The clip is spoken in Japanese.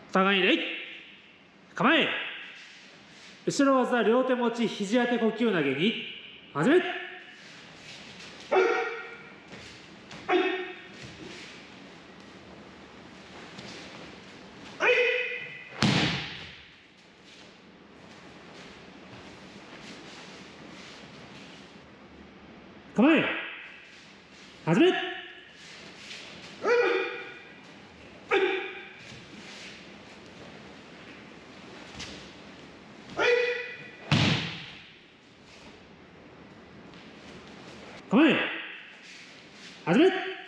互いに礼。構え。後ろ技両手持ち肘当て呼吸投げに始め。構え。始め。構え。始め。